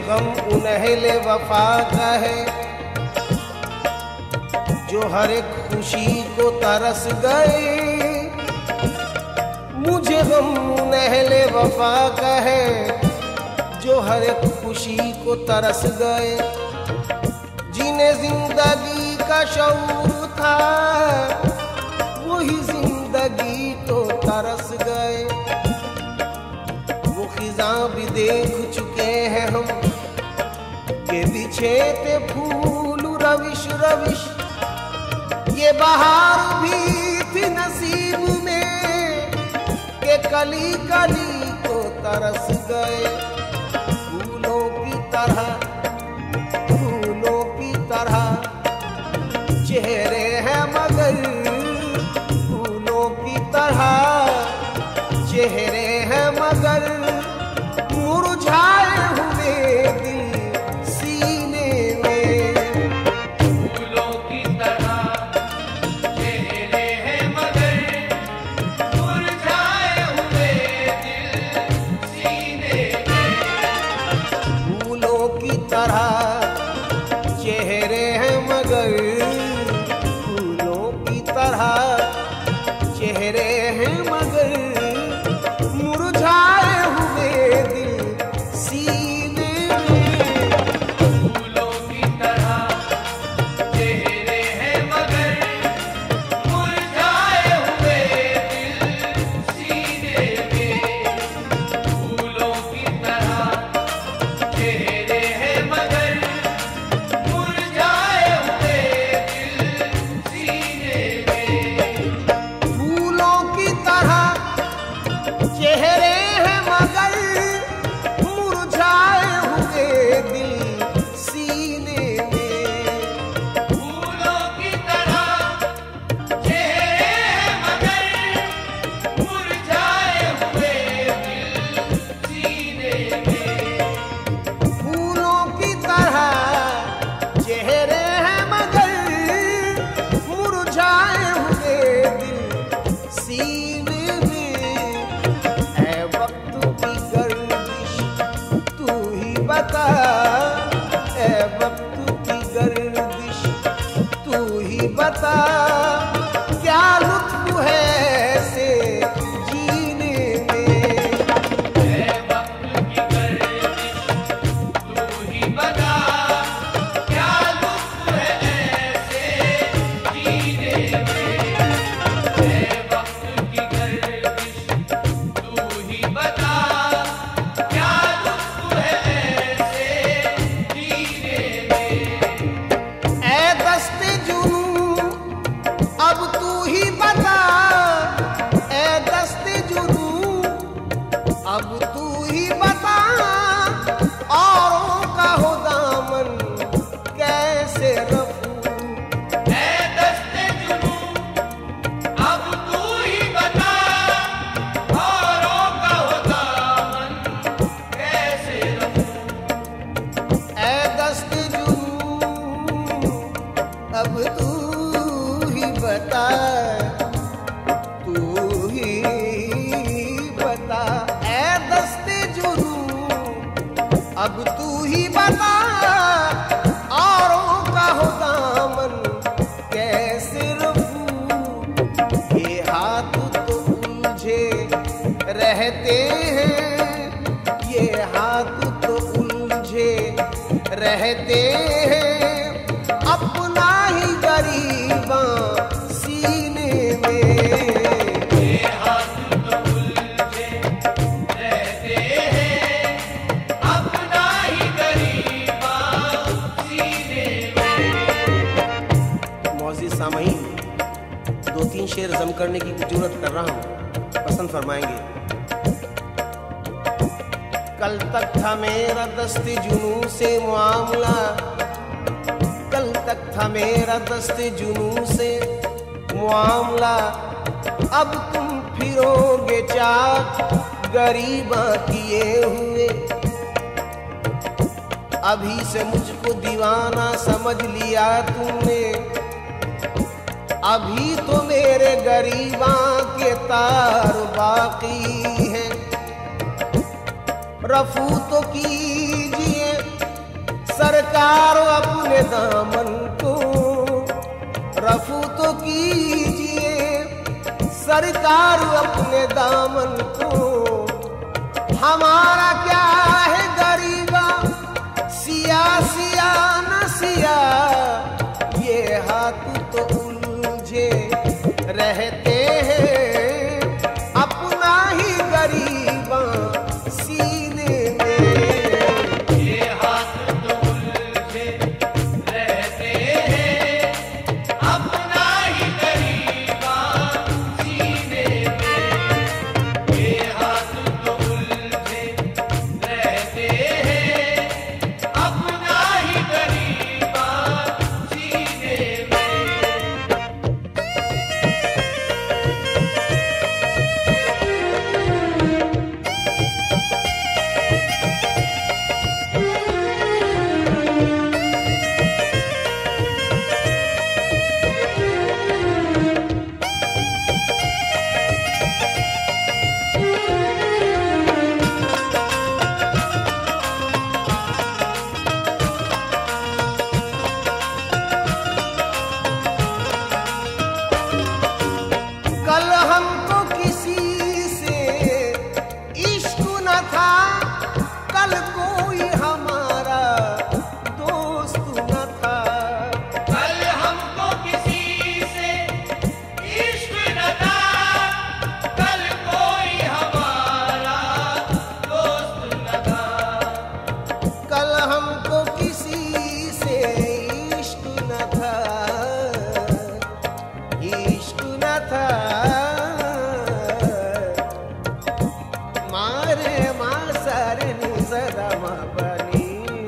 गम उन अहले वफा का है जो हर एक खुशी को तरस गए। मुझे गम उन अहले वफा का है जो हर एक खुशी को तरस गए। जिन्हें जिंदगी का शऊर था वही जिंदगी को तरस गए। वो खिज़ां भी देख चुके हैं हम के बिछे थे फूल रविश रविश। ये बहार भी थी नसीब में के कली कली को तरस गए। फूलों की तरह चेहरे हैं मगर फूलों की तरह चेहरे हैं मगर मुरझाए हुए दिल सीने में। फूलों की तरह चेहरे हैं मगर मुरझाए हुए दिल सीने में। फूलों की तरह चेहरे हैं मगर चेहरे हैं मगर मुरझाए हुए दिल सीने में। फूलों की तरह चेहरे हैं मगर मुरझाए हुए दिल सीने में। फूलों की तरह चेहरे हैं मगर मुरझाए हुए दिल सीने में। चेहरे हैं मगर मुरझाए हुए दिल सीने में। फूलों की तरह चेहरे हैं मगर मुरझाए हुए दिल सीने में। फूलों की तरह चेहरे हैं मगर मुरझाए हुए दिल सीने में। बता ए वक्त की गर्दिश तू ही बता क्या लुत्फ है ऐसे जीने में। ए वक्त की गर्दिश तू ही बता क्या लुत्फ है ऐसे जीने में। ए वक्त की गर्दिश तू ही बता क्या लुत्फ है अब तू ही बता ए दस्ते जुनू। अब तू ही बता औरों का हो दामन कैसे रफू। ए दस्ते जुनू अब तू ही बता औरों का हो दामन कैसे रफू। ए दस्ते जुनू अब तू बता तू ही बता ए दस्ते जुनू। अब तू ही बता औरों का हो दामन कैसे रफू। ये हाथ तो उलझे रहते हैं ये हाथ तो उलझे रहते हैं अपना ही गरीबा सीने में। ये हाथ तो उलझे रहते हैं अपना ही गरीबा सीने में। मौज़ी सामईन 2-3 शेर जम करने की जरूरत कर रहा हूँ, पसंद फरमाएंगे। कल तक था मेरा दस्ते जुनू से मामला। कल तक था मेरा दस्ते जुनू से मामला। अब तुम फिरोगे चाक गरीबा किए हुए। अभी से मुझको दीवाना समझ लिया तुमने। अभी तो मेरे गरीबा के तार बाकी हैं। रफू तो कीजिए सरकार अपने दामन को रफू तो कीजिए, सरकार अपने दामन को। हमारा क्या है गरीबा, सिया सिया न सिया, ये हाथ तो उलझे रहते हैं अपना ही गरीबा सीने में। ये हाथ तो उलझे रहते हैं अपना ही गरीबा सीने में। ये हाथ तो उलझे रहते हैं अपना ही गरीबा सीने में। कल हमको किसी से इश्क न था, कल कोई हमारा दोस्त न था। कल हमको किसी से इश्क न था, कल कोई हमारा दोस्त न था। कल हमको किसी से इश्क न था, इश्क न था। मारे मासर निसदा मा पनी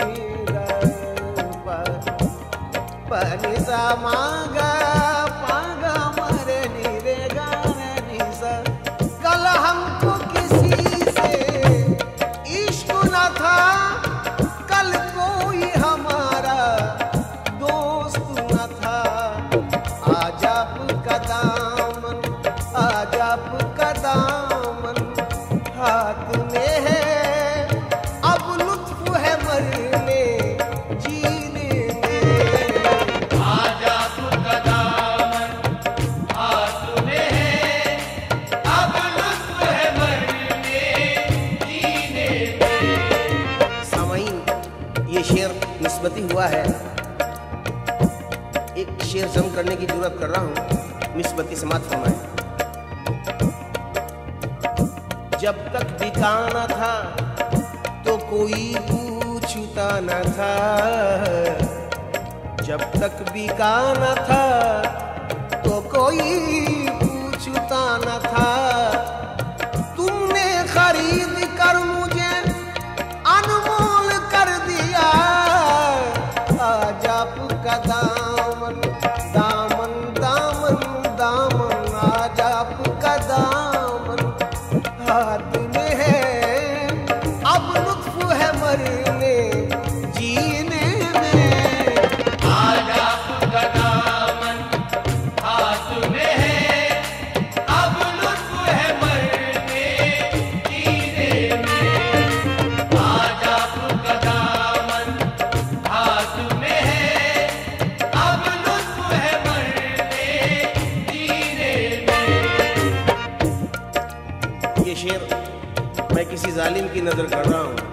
सा मागा पागा मरे निरे गाने निसा। कल हमको किसी से इश्क न था, कल कोई हमारा दोस्त न था। आज आपका दामन, आज आपका दामन हाथ में है, अब लुत्फ है मरने जीने में। आज आपका दामन हाथ में है, अब लुत्फ है मरने जीने में। सामाईन, ये शेर निस्बती हुआ है। एक शेर जम करने की जरूरत कर रहा हूं, निस्बती समात फरमाए। जब तक बिकाना था तो कोई पूछता न था, जब तक बिकाना था तो कोई पूछता न था। तुमने खरीद कर मुझे अनमोल कर दिया, आज आपका दामन दामन दामन दामन, आज आपका दामन हाथ में है, अब लुत्फ है मरने जीने में। आज आपका दामन हाथ में है, अब लुत्फ है मरने जीने में। आज आपका दामन हाथ में है, अब लुत्फ है मरने जीने में। ये शेर मैं किसी जालिम की नजर कर रहा हूं।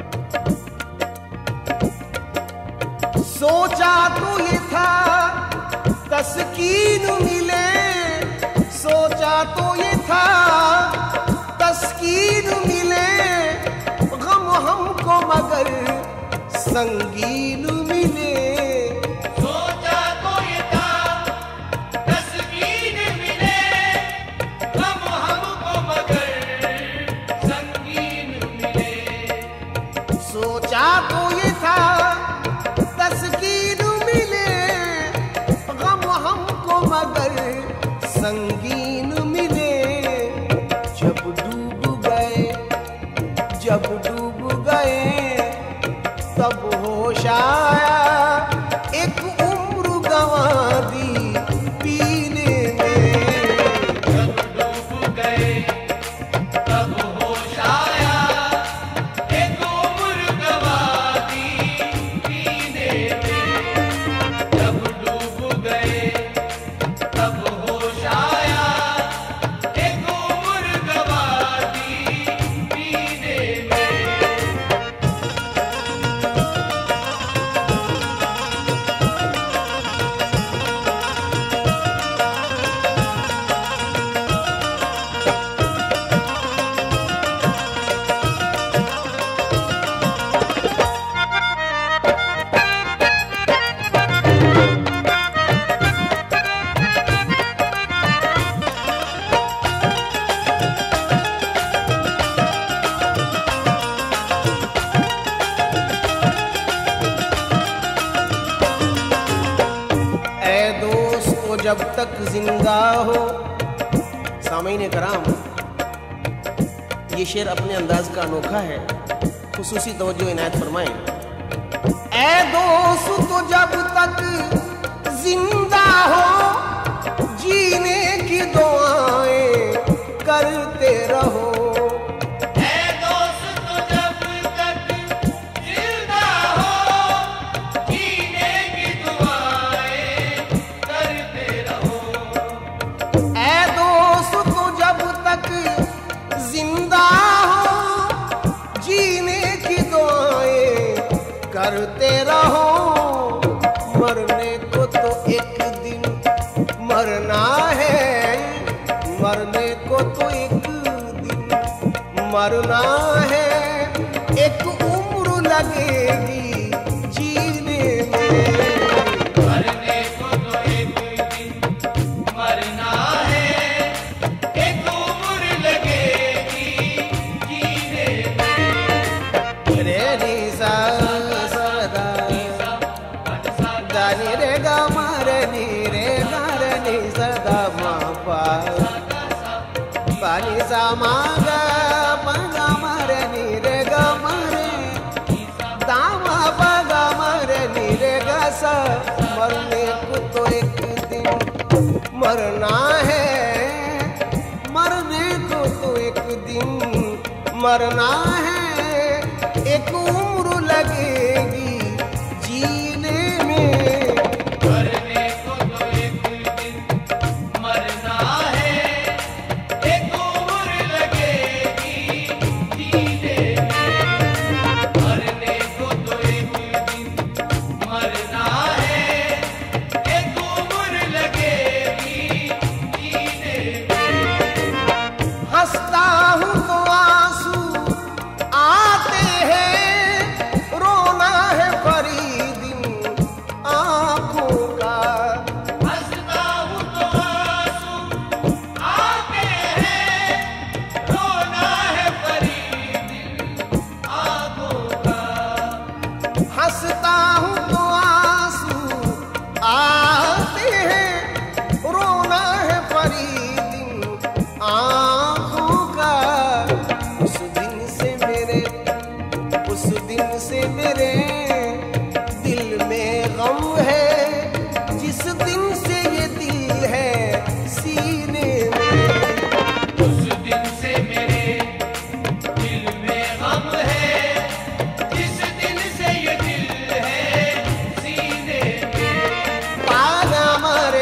सोचा तो ये था तस्कीन मिले, सोचा तो ये था तस्कीन मिले, गम हमको मगर संगीन मिले। सोचा तो ये था तस्कीन मिले, गम हमको मगर संगीन मिले। सोचा तो ये था तस्कीन मिले, गम हमको मगर संगीन मिले। जब डूब गए, जब डूब गए तब होश आया, एक उम्र गंवा दी पीने में। जब डूब गए तब होश आया, एक उम्र गंवा दी पीने जब तक जिंदा हो। सामईन कराम, ये शेर अपने अंदाज का अनोखा है, खुसूसी तवज्जो इनायत फरमाएं। ऐ दोस्त तो जब तक जिंदा हो, जीने की दुआएं करते रहो। करते रहो, मरने को तो एक दिन मरना है, मरने को तो एक दिन मरना है, एक उम्र लगेगी जीने में। मरने को तो एक दिन मरना है, एक उम्र लगेगी जीने में। रे नी सा दानी रे गा मारे नी रे गा रे नी सदा मा पा पानी सा मा गा पा गा मारे नी रे गा मारे दामा पा गा मारे नी रे गा सा। मरने को तो एक दिन मरना है, मरने को तो एक दिन मरना है, एक उम्र लगेगी जीने में। मरने को तो एक दिन मरना है, एक उम्र लगेगी जीने में। मरने को तो एक दिन मरना है, एक उम्र लगेगी जीने में। हंसता हूँ तो आंसू आते हैं, रोना है फरीदिन आंखों का। हंसता हूँ तो आंसू आते हैं, रोना है फरीदिन आंखों का। हंसता हूँ तो आंसू आते हैं, रोना है फरीदिन आंखों का। उस दिन से मेरे दिल में गम है, जिस दिन से ये दिल है सीने में। उस दिन से मेरे दिल में गम है, जिस दिन से ये दिल है सीने में। पागा मरे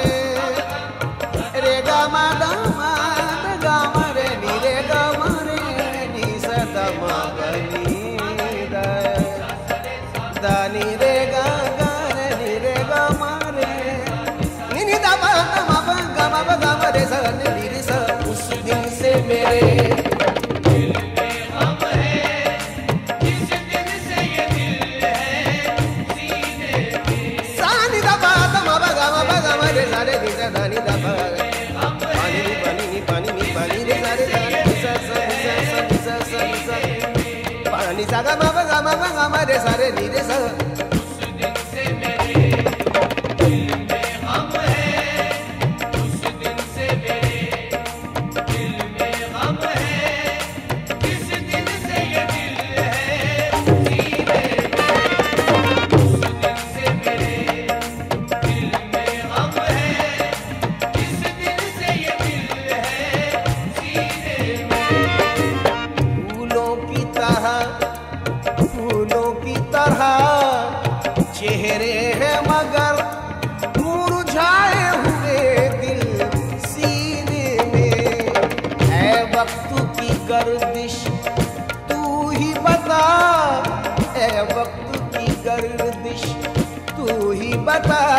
रे गा मा दा मा गा मरे नी रे गा मरे नी सदा मा गा नी दा दानी रे गा गा रे नी रे गा मरे नी नी दा मा गा मा रे सा नी रे सा। उस दिन से मेरे दिल में गम है, जिस दिन से ये दिल है सीने में। सा नी दा मा गा मा रे सा रे नी सा दा नी दा पा पानी नी पानी नी पानी नी पानी रे सा रे सा नी सा सा नी सा सा नी सा पानी सा गा मा रे सा रे नी रे सा। उस दिन से मेरे दिल में गम है, उस दिन से मेरे दिल में गम है, जिस दिन से ये दिल है सीने में। उस दिन से मेरे दिल में गम है, जिस दिन से ये दिल है सीने में। फूलों की तरह चेहरे हैं मगर मुरझाए हुए दिल सीने में। है वक्त की गर्दिश तू ही बता, है वक्त की गर्दिश तू ही बता,